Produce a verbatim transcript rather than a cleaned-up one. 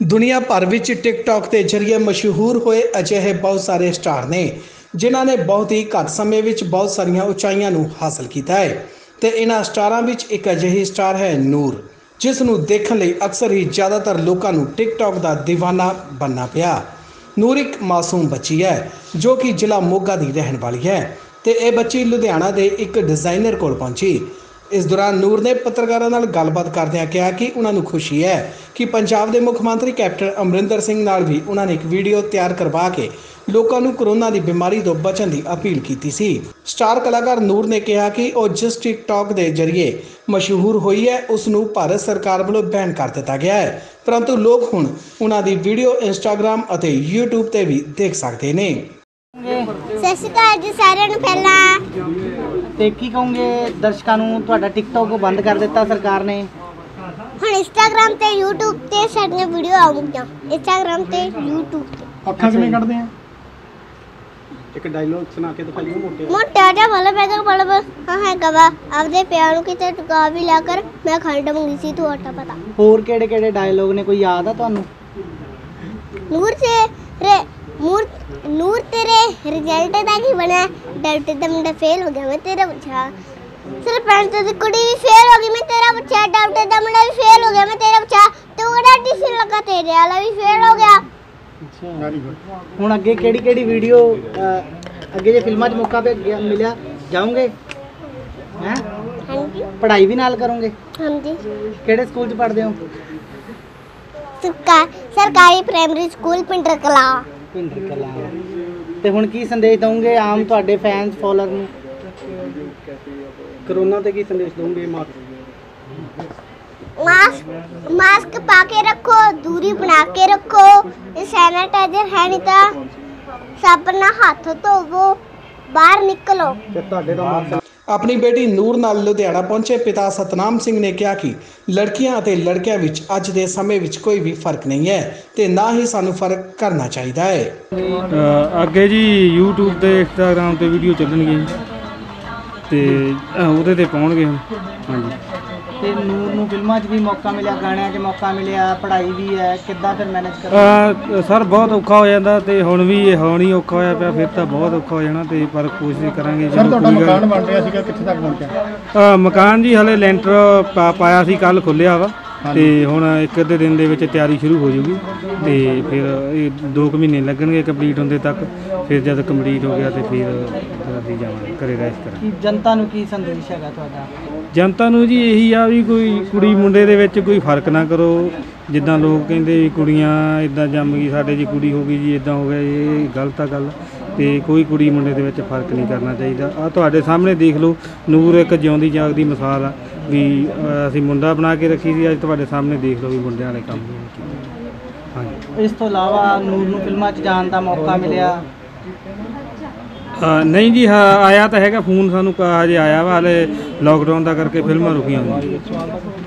दुनिया भर विच टिकटॉक के जरिए मशहूर होए अजिहे बहुत सारे स्टार ने जिन्हां ने बहुत ही घट समय विच बहुत सारियां उचाइयां नूं हासिल किया है। तो इन्हां स्टारां विच एक अजिही स्टार है नूर, जिस नूं देखण लई अक्सर ही ज़्यादातर लोकां नूं टिकटॉक दा दीवाना बनना पिया। नूर एक मासूम बच्ची है जो कि जिला मोगा की रहने वाली है। तो यह बच्ची लुधियाना के एक डिजाइनर कोल पहुंची। इस दौरान नूर ने पत्रकारों नाल गलबात करदिआं कहा कि उन्होंने खुशी है कि पंजाब के मुख मंत्री कैप्टन अमरिंदर सिंह नाल भी उन्होंने एक वीडियो तैयार करवा के लोगों को कोरोना की बीमारी तो बचने की अपील की सी। स्टार कलाकार नूर ने कहा कि वह जिस टिकटॉक के जरिए मशहूर हुई है उसनूं भारत सरकार वालों बैन कर दिता गया है, परंतु लोग हुण उन्हां दी वीडियो इंस्टाग्राम और यूट्यूब पर भी देख सकते हैं। सत श्री अकाल जी सारिਆਂ ਨੂੰ ਪਹਿਲਾਂ ਤੇ ਕੀ ਕਹੋਗੇ ਦਰਸ਼ਕਾਂ ਨੂੰ ਤੁਹਾਡਾ ਟਿਕਟੌਕ ਬੰਦ ਕਰ ਦਿੱਤਾ ਸਰਕਾਰ ਨੇ। ਹੁਣ ਇੰਸਟਾਗ੍ਰਾਮ ਤੇ YouTube ਤੇ ਸਾਡੀਆਂ ਵੀਡੀਓ ਆਉਂਗੀਆਂ। ਇੰਸਟਾਗ੍ਰਾਮ ਤੇ YouTube ਤੇ ਅੱਖਾਂ ਕਿਵੇਂ ਕੱਢਦੇ ਆ? ਇੱਕ ਡਾਇਲੋਗ ਸੁਣਾ ਕੇ ਦਿਖਾਈਓ ਮੋਟੇ ਮੋਟਾ ਜਿਹਾ ਵਾਲਾ ਪੈਗਾ ਬਲਬ ਹਾਂ ਹੈ ਕਵਾ ਆਪਦੇ ਪਿਆਰ ਨੂੰ ਕਿਤੇ ਟੁਕਾ ਵੀ ਲਾ ਕਰ ਮੈਂ ਖੰਡ ਮੰਗੀ ਸੀ ਤੂੰ ਆਟਾ ਪਤਾ। ਹੋਰ ਕਿਹੜੇ ਕਿਹੜੇ ਡਾਇਲੋਗ ਨੇ ਕੋਈ ਯਾਦ ਆ ਤੁਹਾਨੂੰ? ਨੂਰ ਤੇ ਰੇ ਨੂਰ ਨੂਰ तेरे रिजल्ट दा की बना डॉक्टर दा मुंडा फेल हो गया मैं तेरा पूछा सरपंच दी कुड़ी भी फेल हो गई मैं तेरा पूछा डॉक्टर दा मुंडा भी फेल हो गया मैं तेरा पूछा तू केड़ा टीसी लगा तेरे वाला भी फेल हो गया। अच्छा वेरी गुड। हुण अगे केड़ी केड़ी वीडियो अगे जे फिल्मां च मौका पे मिलिया जाओगे हैं? हां जी। पढ़ाई भी नाल करोगे? हां जी। केड़े स्कूल च पढ़दे हो? सरकार सरकारी प्राइमरी स्कूल पिंडर कला। ਪਿੰਡਰ ਕਲਾਂ। ਤੇ ਹੁਣ ਕੀ ਸੰਦੇਸ਼ ਦਵੋਗੇ ਆਮ ਤੁਹਾਡੇ ਫੈਨਸ ਫੋਲੋਅਰ ਨੂੰ? कोरोना ਤੇ ਕੀ ਸੰਦੇਸ਼ ਦਵੋਗੇ? ਮਾਸਕ मास्क मास्क पा के रखो, दूरी बना के रखो, सैनिटाइजर है नहीं तो साबुन नाल हाथ धोवो, बाहर निकलो। ਤੇ ਤੁਹਾਡੇ ਤੋਂ ਮਾਸਕ अपनी बेटी नूर नाल लुधियाना पहुंचे पिता सतनाम सिंह ने कहा कि लड़कियां और लड़कियां विच अज दे समय विच कोई भी फर्क नहीं है ते ना ही सानू फर्क करना चाहिए है। अगे जी यूट्यूब ते इंस्टाग्राम ते वीडियो चलणगे ते ਉਹਦੇ ਤੇ ਪਾਉਣਗੇ। ਹਾਂਜੀ ਤੇ ਨੂਰ ਨੂੰ ਫਿਲਮਾਂ 'ਚ ਵੀ ਮੌਕਾ ਮਿਲਿਆ, ਗਾਣਿਆਂ 'ਚ ਮੌਕਾ ਮਿਲਿਆ, ਪੜ੍ਹਾਈ ਵੀ ਹੈ, ਕਿੱਦਾਂ ਫਿਰ ਮੈਨੇਜ ਕਰਨਾ? ਸਰ ਬਹੁਤ ਔਖਾ ਹੋ ਜਾਂਦਾ ਤੇ ਹੁਣ ਵੀ ਹੁਣ ਹੀ ਔਖਾ ਹੋਇਆ ਪਿਆ, ਫਿਰ ਤਾਂ ਬਹੁਤ ਔਖਾ ਹੋ ਜਾਣਾ ਤੇ ਪਰ ਕੋਸ਼ਿਸ਼ ਕਰਾਂਗੇ। ਸਰ ਤੁਹਾਡਾ ਮਕਾਨ ਬਣ ਰਿਹਾ ਸੀਗਾ, ਕਿੱਥੇ ਤੱਕ ਪਹੁੰਚਿਆ? ਮਕਾਨ ਜੀ ਹਲੇ ਲੈਂਟਰ ਪਾਇਆ ਸੀ, ਕੱਲ ਖੁੱਲਿਆ ਵਾ ਤੇ ਹੁਣ ਇੱਕ ਅੱਧੇ ਦਿਨ ਦੇ ਵਿੱਚ ਤਿਆਰੀ ਸ਼ੁਰੂ ਹੋ ਜੂਗੀ ਤੇ ਫਿਰ ਇਹ ਦੋ ਕੁ ਮਹੀਨੇ ਲੱਗਣਗੇ ਕੰਪਲੀਟ ਹੁੰਦੇ ਤੱਕ। ਫਿਰ ਜਦ ਕੰਪਲੀਟ ਹੋ ਗਿਆ ਤੇ ਫਿਰ ਅਸੀਂ ਜਾਵਾਂਗੇ ਘਰੇ ਰੈਸਟ ਕਰਾਂਗੇ। ਕੀ ਜਨਤਾ ਨੂੰ ਕੀ ਸੰਦੇਸ਼ ਹੈਗਾ ਤੁਹਾਡਾ? ਜਨਤਾ ਨੂੰ ਜੀ ਇਹੀ ਆ ਵੀ ਕੋਈ ਕੁੜੀ ਮੁੰਡੇ ਦੇ ਵਿੱਚ ਕੋਈ ਫਰਕ ਨਾ ਕਰੋ। ਜਿੱਦਾਂ ਲੋਕ ਕਹਿੰਦੇ ਵੀ ਕੁੜੀਆਂ ਇੱਦਾਂ ਜੰਮ ਗਈ, ਸਾਡੇ ਜੀ ਕੁੜੀ ਹੋ ਗਈ ਜੀ ਇੱਦਾਂ ਹੋ ਗਿਆ, ਇਹ ਗਲਤ ਆ ਗੱਲ। ਤੇ ਕੋਈ ਕੁੜੀ ਮੁੰਡੇ ਦੇ ਵਿੱਚ ਫਰਕ ਨਹੀਂ ਕਰਨਾ ਚਾਹੀਦਾ। ਆ ਤੁਹਾਡੇ ਸਾਹਮਣੇ ਦੇਖ ਲਓ, ਨੂਰ ਇੱਕ ਜਿਉਂਦੀ ਜਾਗਦੀ ਮਿਸਾਲ ਆ ਵੀ ਅਸੀਂ ਮੁੰਡਾ ਬਣਾ ਕੇ ਰੱਖੀ ਸੀ, ਅੱਜ ਤੁਹਾਡੇ ਸਾਹਮਣੇ ਦੇਖ ਲਓ ਵੀ ਮੁੰਡਿਆਂ ਵਾਲੇ ਕੰਮ ਨਹੀਂ ਕੀਤੇ। ਹਾਂਜੀ ਇਸ ਤੋਂ ਇਲਾਵਾ ਨੂਰ ਨੂੰ ਫਿਲਮਾਂ 'ਚ ਜਾਣ ਦਾ ਮੌਕਾ ਮਿਲਿਆ? ਨਹੀਂ ਜੀ, ਹਾਂ ਆਇਆ ਤਾਂ ਹੈਗਾ ਫੋਨ ਸਾਨੂੰ ਹਜੇ ਆਇਆ ਵਾ, ਹਲੇ ਲੋਕਡਾਊਨ ਦਾ ਕਰਕੇ ਫਿਲਮਾਂ ਰੁਕੀਆਂ ਹੋਈਆਂ।